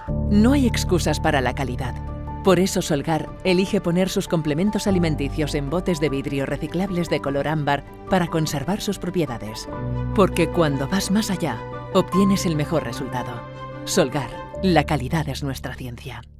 No hay excusas para la calidad. Por eso Solgar elige poner sus complementos alimenticios en botes de vidrio reciclables de color ámbar para conservar sus propiedades. Porque cuando vas más allá, obtienes el mejor resultado. Solgar, la calidad es nuestra ciencia.